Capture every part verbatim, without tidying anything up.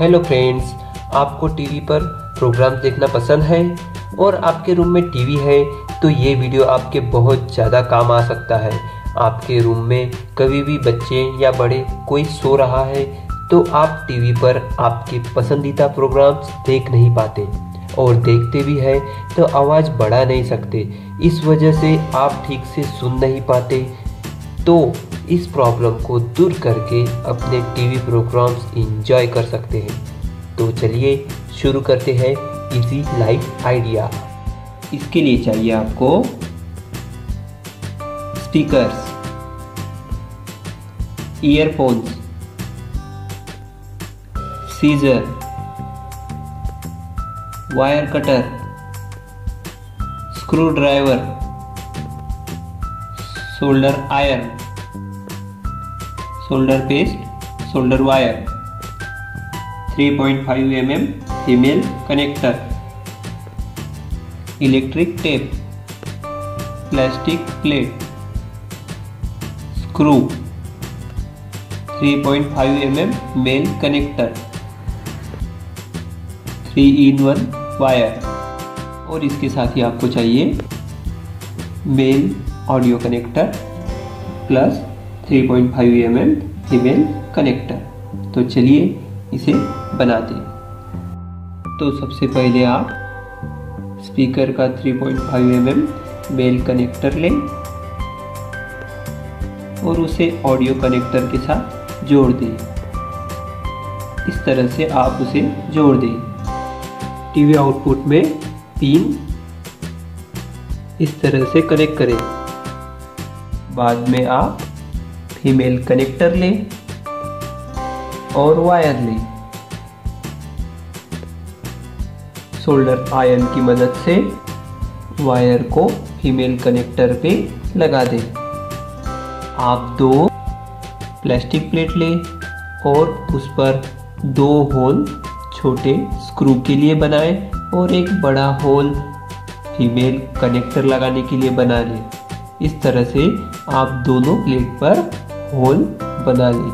Hello friends, आपको TV पर program देखना पसंद है और आपके रूम में टीवी है तो ये वीडियो आपके बहुत ज़्यादा काम आ सकता है। आपके रूम में कभी भी बच्चे या बड़े कोई सो रहा है तो आप टीवी पर आपके पसंदीदा प्रोग्राम्स देख नहीं पाते और देखते भी है तो आवाज़ बढ़ा नहीं सकते, इस वजह से आप ठीक से सुन नहीं पाते। तो इस प्रॉब्लम को दूर करके अपने टीवी प्रोग्राम्स एंजॉय कर सकते हैं। तो चलिए शुरू करते हैं इजी लाइफ आइडिया। इसके लिए चाहिए आपको speakers, earphones, scissor, wire cutter, screwdriver, solder iron, solder paste, solder wire, three point five M M female connector, electric tape, plastic plate, screw, three point five M M male connector, three in one wire और इसके साथ ही आपको चाहिए male audio connector plus three point five M M female connector. तो चलिए इसे बनाते हैं। तो सबसे पहले आप स्पीकर का three point five M M male connector लें और उसे ऑडियो कनेक्टर के साथ जोड़ दें। इस तरह से आप उसे जोड़ दें। टीवी आउटपुट में पिन इस तरह से कनेक्ट करें। बाद में आप फीमेल कनेक्टर लें और वायर लें। सोल्डर आयरन की मदद से वायर को फीमेल कनेक्टर पे लगा दें। आप दो प्लास्टिक प्लेट लें और उस पर दो होल छोटे स्क्रू के लिए बनाएं और एक बड़ा होल फीमेल कनेक्टर लगाने के लिए बना लें। इस तरह से आप दोनों प्लेट पर होल बना लें।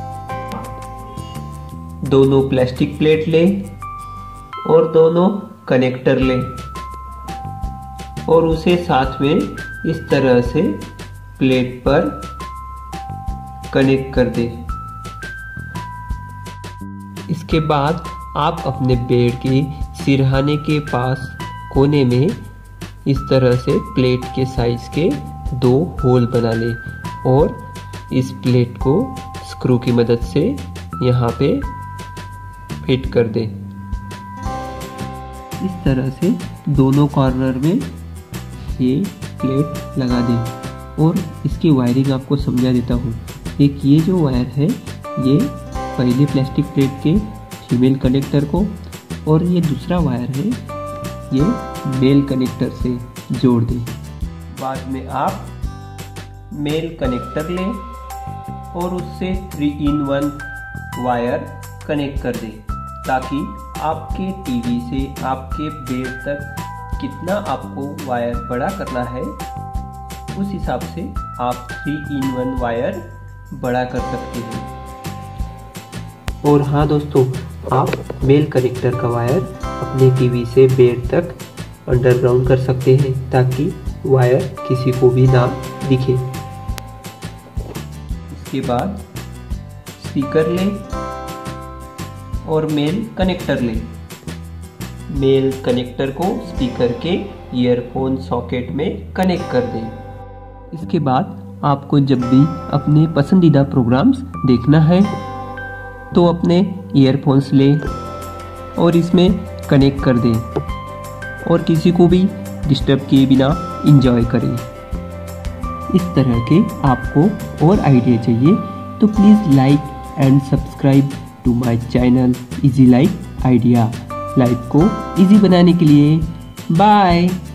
दोनों प्लास्टिक प्लेट लें और दोनों कनेक्टर लें और उसे साथ में इस तरह से प्लेट पर कनेक्ट कर दें। इसके बाद आप अपने बेड के सिरहाने के पास कोने में इस तरह से प्लेट के साइज के दो होल बना लें और इस प्लेट को स्क्रू की मदद से यहाँ पे फिट कर दें। इस तरह से दोनों कॉर्नर में ये प्लेट लगा दें और इसकी वायरिंग आपको समझा देता हूँ। एक ये जो वायर है ये पहले प्लास्टिक प्लेट के फीमेल कनेक्टर को और ये दूसरा वायर है ये मेल कनेक्टर से जोड़ दें। बाद में आप मेल कनेक्टर लें और उससे three in one wire connect कर दें ताकि आपके टीवी से आपके बेड तक कितना आपको वायर बड़ा करना है उस हिसाब से आप थ्री इन वन वायर बड़ा कर सकते हैं। और हाँ दोस्तों, आप मेल कनेक्टर का वायर अपने टीवी से बेड तक अंडरग्राउंड कर सकते हैं ताकि वायर किसी को भी ना दिखे। इसके बाद स्पीकर लें और मेल कनेक्टर लें। मेल कनेक्टर को स्पीकर के ईयरफोन सॉकेट में कनेक्ट कर दें। इसके बाद आपको जब भी अपने पसंदीदा प्रोग्राम्स देखना है तो अपने ईयरफोन्स लें और इसमें कनेक्ट कर दें और किसी को भी डिस्टर्ब किए बिना एंजॉय करें। इस तरह के आपको और आइडिया चाहिए तो please like and subscribe to my channel easy life idea. Life को इजी बनाने के लिए बाय।